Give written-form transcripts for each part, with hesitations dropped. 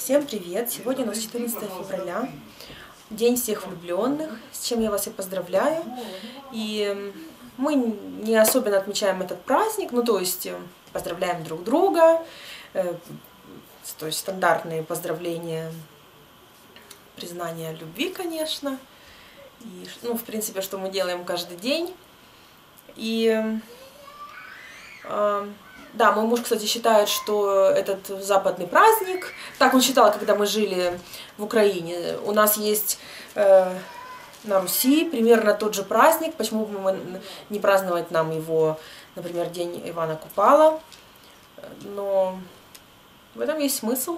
Всем привет! Сегодня у нас 14 февраля, День всех влюбленных, с чем я вас и поздравляю. И мы не особенно отмечаем этот праздник, то есть поздравляем друг друга, то есть стандартные поздравления, признание любви, конечно. И, в принципе, что мы делаем каждый день. И да, мой муж, кстати, считает, что этот западный праздник, так он считал, когда мы жили в Украине. У нас есть на Руси примерно тот же праздник, почему бы не праздновать нам его, например, День Ивана Купала. Но в этом есть смысл.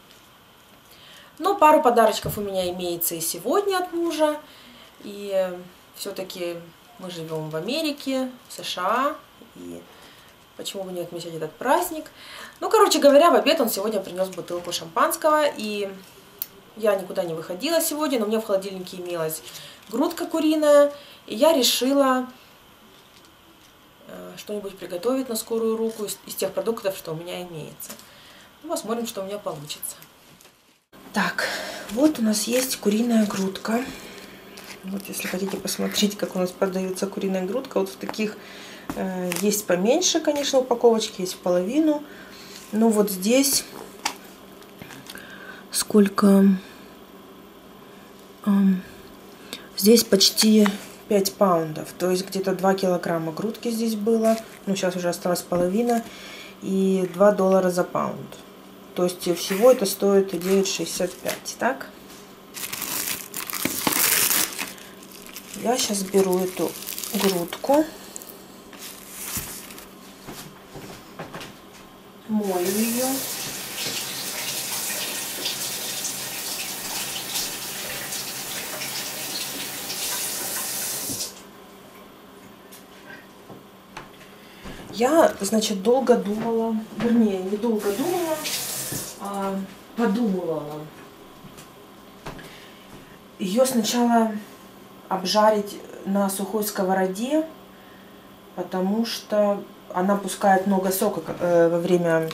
Но пару подарочков у меня имеется и сегодня от мужа. И все-таки мы живем в Америке, в США, и почему бы не отмечать этот праздник. Короче говоря, в обед он сегодня принес бутылку шампанского, и я никуда не выходила сегодня, но у меня в холодильнике имелась грудка куриная, и я решила что-нибудь приготовить на скорую руку из тех продуктов, что у меня имеется. Посмотрим, что у меня получится. Так, вот у нас есть куриная грудка. Вот, если хотите посмотреть, как у нас продается куриная грудка, вот в таких есть поменьше, конечно, упаковочки, есть в половину. Но вот здесь сколько? Здесь почти 5 паундов, то есть где-то 2 килограмма грудки здесь было. Сейчас уже осталась половина, и $2 за паунд. То есть всего это стоит 9,65, так? Я сейчас беру эту грудку, мою ее. Я, значит, долго думала, вернее, не долго думала, а подумала. Ее сначала обжарить на сухой сковороде, потому что она пускает много сока во время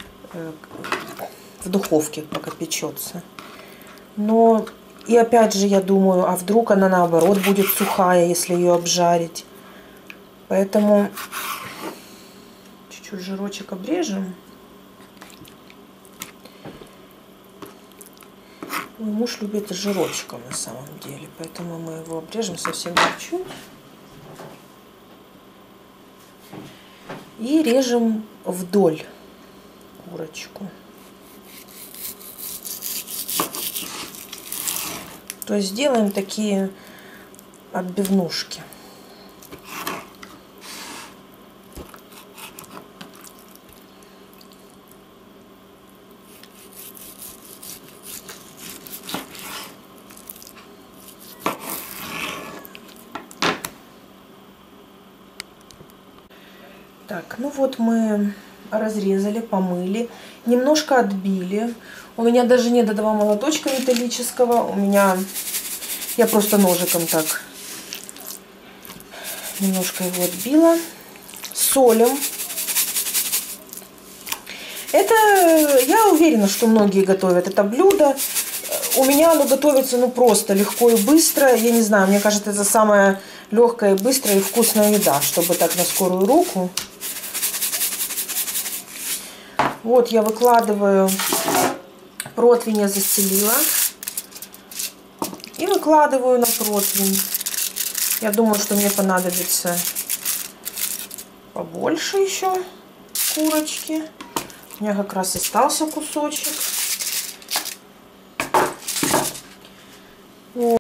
в духовке, пока печется. Но и опять же я думаю, а вдруг она наоборот будет сухая, если ее обжарить. Поэтому чуть-чуть жирочек обрежем. Мой муж любит с жирочком на самом деле, поэтому мы его обрежем совсем чуть-чуть. И режем вдоль курочку. То есть делаем такие отбивнушки. Так, вот мы разрезали, помыли, немножко отбили. У меня даже нет этого молоточка металлического. Я просто ножиком так немножко его отбила. Солим. Это, я уверена, что многие готовят это блюдо. У меня оно готовится просто легко и быстро. Я не знаю, мне кажется, это самая легкая, быстрая и вкусная еда, чтобы так на скорую руку. Вот я выкладываю, противень я застелила и выкладываю на противень. Я думаю, что мне понадобится побольше еще курочки. У меня как раз остался кусочек. Вот.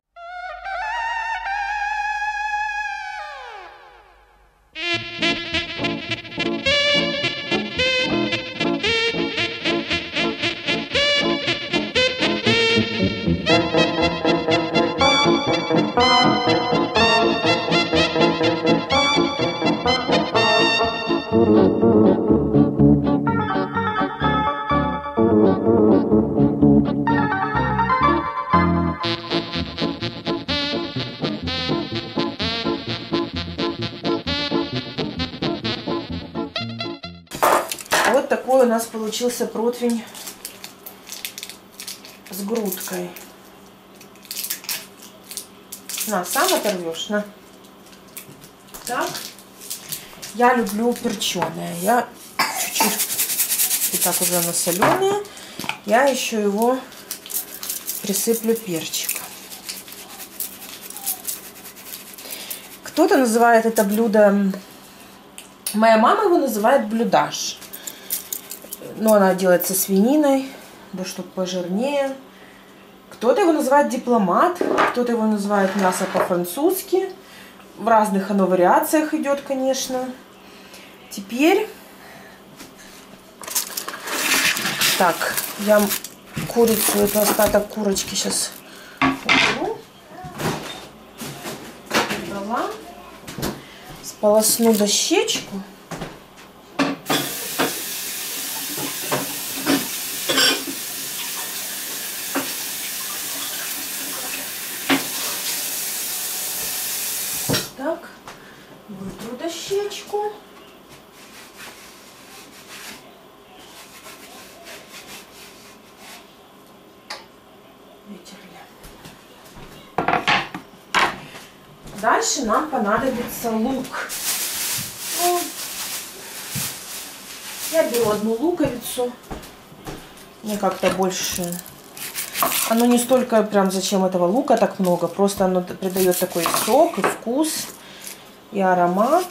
Вот такой у нас получился противень с грудкой. На, сам оторвешь, на. Так. Я люблю перченое. Я чуть-чуть, и так уже оно соленое. Я еще его присыплю перчиком. Кто-то называет это блюдо... Моя мама его называет блюдаш. Но она делает со свининой, да чтоб пожирнее. Кто-то его называет дипломат, кто-то его называет мясо по-французски. В разных оно вариациях идет, конечно. Теперь... Так, я курицу, это остаток курочки сейчас уберу. Убрала. Сполосну дощечку. Так, вытру дощечку. Вытерли. Дальше нам понадобится лук. Ну, я беру одну луковицу. Мне как-то больше... Оно не столько прям зачем этого лука так много. Просто оно придает такой сок и вкус, и аромат.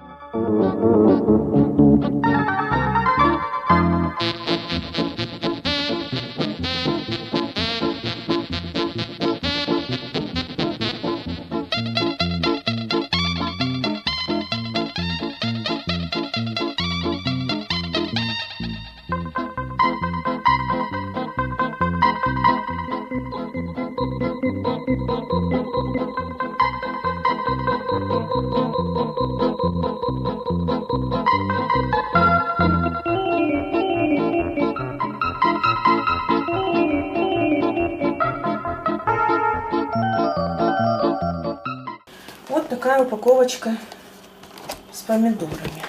Вот такая упаковочка с помидорами.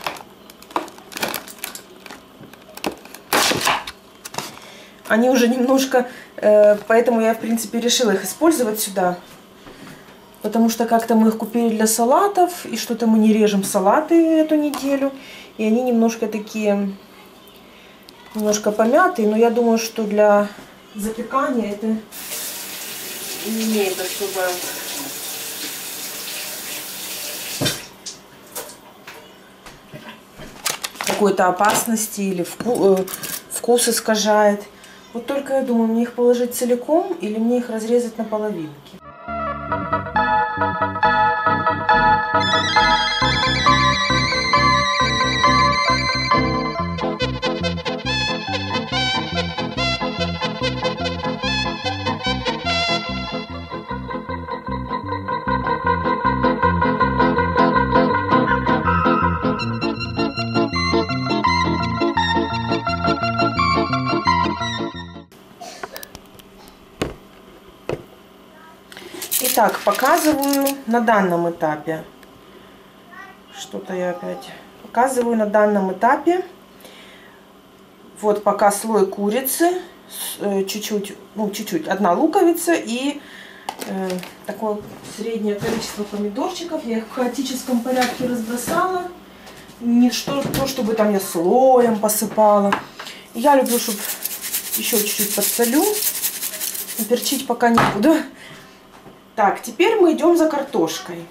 Они уже немножко, поэтому я, в принципе, решила их использовать сюда. Потому что как-то мы их купили для салатов, и что-то мы не режем салаты эту неделю. И они немножко такие, немножко помятые, но я думаю, что для запекания это не имеет особо... какой-то опасности или вкус искажает. Вот только я думаю, мне их положить целиком или мне их разрезать на половинки. Итак, показываю на данном этапе. Что-то я опять показываю на данном этапе. Вот пока слой курицы, чуть-чуть, ну чуть-чуть, одна луковица и такое среднее количество помидорчиков. Я их в хаотическом порядке разбросала. Не то, чтобы там я слоем посыпала. Я люблю, чтобы еще чуть-чуть подсолю. Перчить пока не буду. Так, теперь мы идем за картошкой.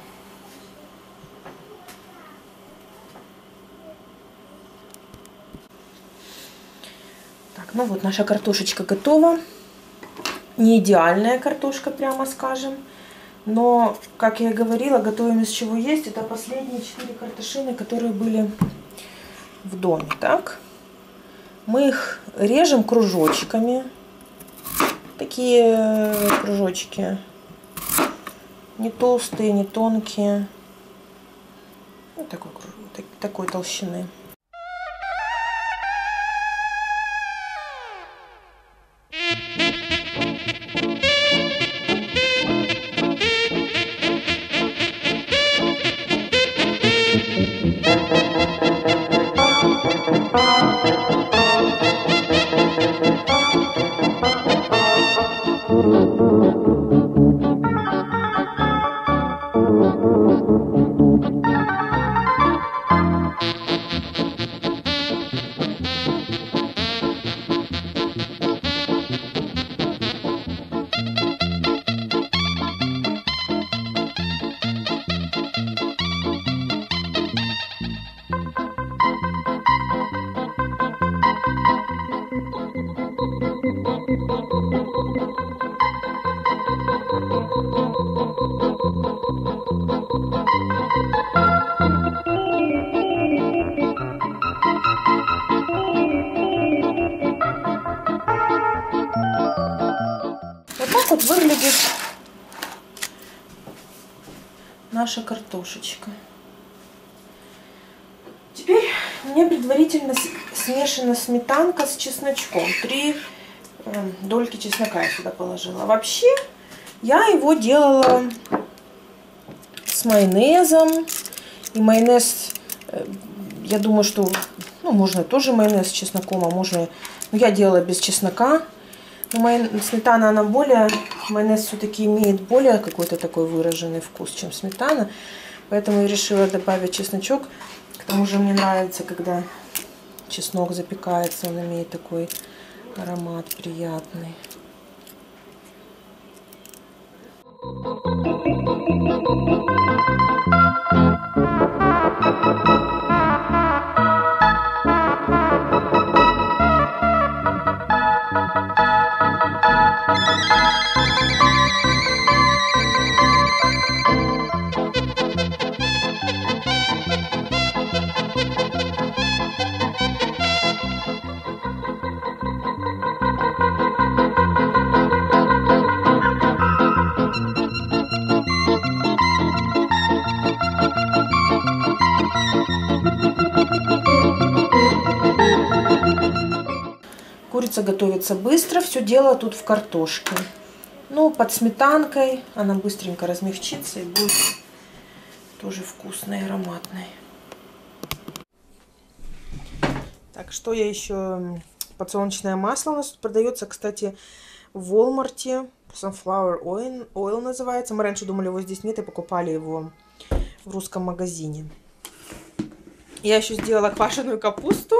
Так, ну вот наша картошечка готова. Не идеальная картошка, прямо скажем. Но, как я и говорила, готовим из чего есть. Это последние 4 картошины, которые были в доме. Так, мы их режем кружочками. Такие кружочки. Не толстые, не тонкие. Вот такой толщины. так вот выглядит наша картошечка. Теперь мне предварительно смешана сметанка с чесночком. 3 дольки чеснока я сюда положила. Вообще я его делала с майонезом. И майонез, я думаю, что можно тоже майонез с чесноком, а можно... Но я делала без чеснока. Но сметана, она более... Майонез все-таки имеет более какой-то такой выраженный вкус, чем сметана. Поэтому я решила добавить чесночок. К тому же мне нравится, когда чеснок запекается, он имеет такой аромат приятный. Курица готовится быстро, все дело тут в картошке. Ну, под сметанкой она быстренько размягчится и будет тоже вкусной и ароматной. Так, что я еще? Подсолнечное масло у нас тут продается, кстати, в Walmart. Sunflower oil называется. Мы раньше думали, его здесь нет, и покупали его в русском магазине. Я еще сделала квашеную капусту.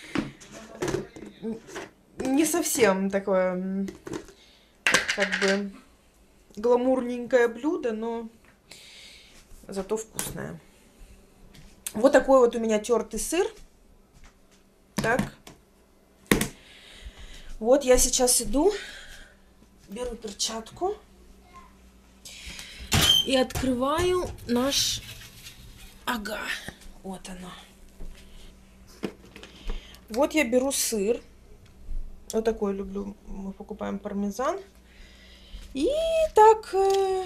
Не совсем такое, как бы, гламурненькое блюдо, но зато вкусное. Вот такой вот у меня тертый сыр. Так. Вот я сейчас иду, беру перчатку и открываю наш... Ага, вот оно. Вот я беру сыр. Вот такой люблю. Мы покупаем пармезан. И так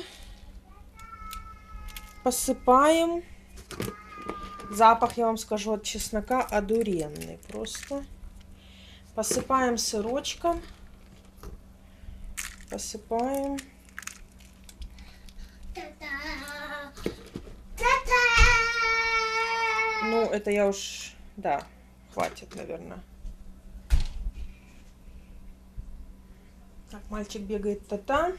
посыпаем. Запах, я вам скажу, от чеснока одуренный. Просто посыпаем сырочком. Посыпаем. Ну, это я уж... Да, хватит, наверное. Так, мальчик бегает та-та.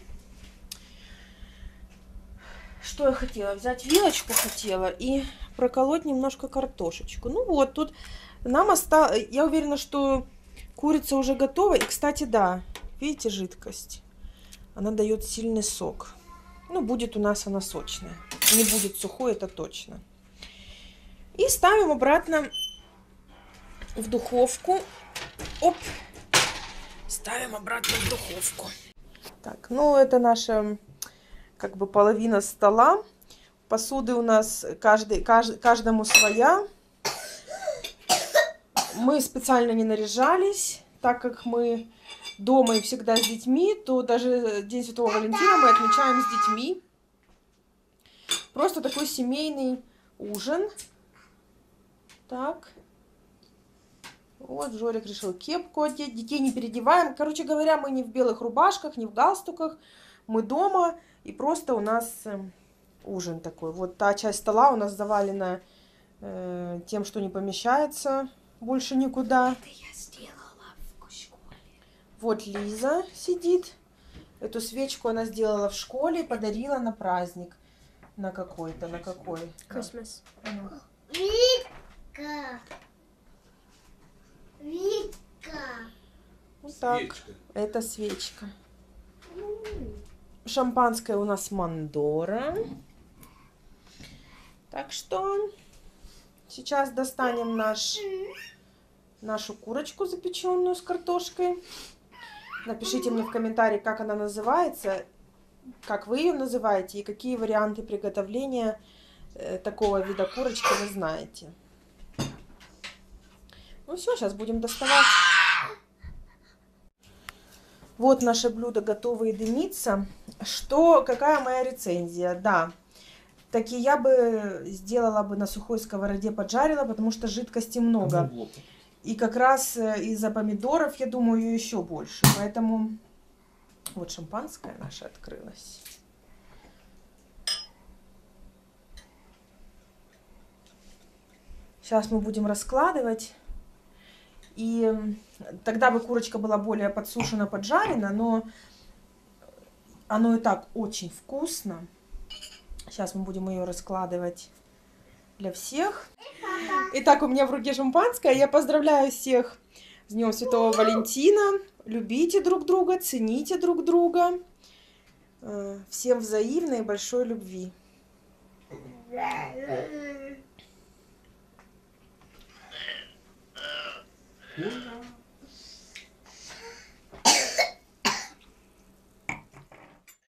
Что я хотела? Взять вилочку хотела и проколоть немножко картошечку. Ну вот, тут нам осталось... Я уверена, что курица уже готова. И, кстати, да, видите жидкость? Она дает сильный сок. Ну, будет у нас она сочная. Не будет сухой, это точно. И ставим обратно в духовку. Оп! Ставим обратно в духовку. Так, ну это наша, как бы, половина стола. Посуды у нас каждому своя. Мы специально не наряжались, так как мы дома и всегда с детьми, то даже День Святого Валентина мы отмечаем с детьми. Просто такой семейный ужин. Так. Вот, Жорик решил кепку одеть. Детей не переодеваем. Короче говоря, мы не в белых рубашках, не в галстуках. Мы дома. И просто у нас ужин такой. Вот та часть стола у нас завалена тем, что не помещается больше никуда. Это я сделала в школе. Вот Лиза сидит. Эту свечку она сделала в школе и подарила на праздник. На какой-то, на какой? Christmas. Вика. Вика. Вот так. Свечка. Это свечка. Шампанское у нас Мандора. Так что сейчас достанем нашу курочку запеченную с картошкой. Напишите мне в комментарии, как она называется, как вы ее называете и какие варианты приготовления такого вида курочки вы знаете. Ну все, сейчас будем доставать. Вот наше блюдо готово и дымится. Какая моя рецензия? Да, таки я бы сделала бы на сухой сковороде, поджарила, потому что жидкости много. И как раз из-за помидоров, я думаю, ее еще больше. Поэтому вот шампанское наше открылось. Сейчас мы будем раскладывать. И тогда бы курочка была более подсушена, поджарена, но оно и так очень вкусно. Сейчас мы будем ее раскладывать для всех. Итак, у меня в руке шампанское. Я поздравляю всех с Днем Святого Валентина. Любите друг друга, цените друг друга. Всем взаимной и большой любви. Ура!